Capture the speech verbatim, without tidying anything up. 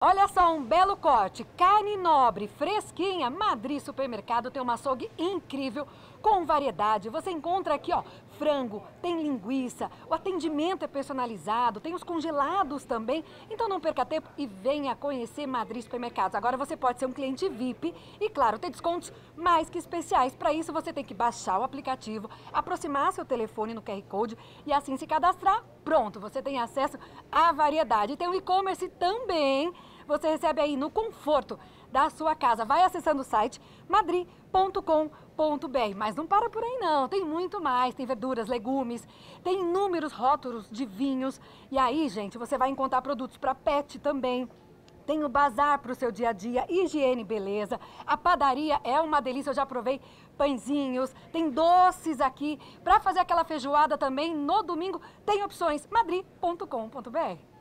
Olha só, um belo corte, carne nobre, fresquinha. Madri Supermercado tem uma açougue incrível, com variedade. Você encontra aqui, ó, frango, tem linguiça, o atendimento é personalizado, tem os congelados também. Então não perca tempo e venha conhecer Madri Supermercados. Agora você pode ser um cliente V I P e, claro, ter descontos mais que especiais. Para isso você tem que baixar o aplicativo, aproximar seu telefone no Q R Code e assim se cadastrar. Pronto, você tem acesso à variedade. Tem o e-commerce também. Você recebe aí no conforto da sua casa. Vai acessando o site madri ponto com ponto br. Mas não para por aí não, tem muito mais. Tem verduras, legumes, tem inúmeros rótulos de vinhos. E aí, gente, você vai encontrar produtos para pet também. Tem o bazar para o seu dia a dia, higiene e beleza. A padaria é uma delícia, eu já provei pãezinhos. Tem doces aqui. Para fazer aquela feijoada também no domingo, tem opções madri ponto com ponto br.